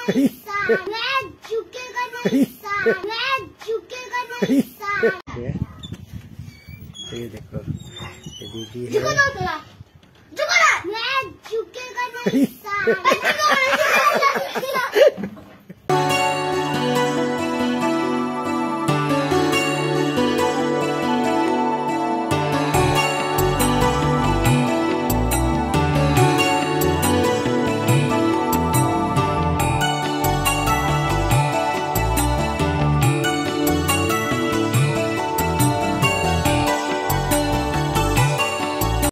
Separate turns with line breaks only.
मैं झुकेगा नहीं साला, मैं झुकेगा नहीं साला।
ये देखो, ये दीदी है।
झुको ना थोड़ा, झुको ना। मैं झुकेगा नहीं साला।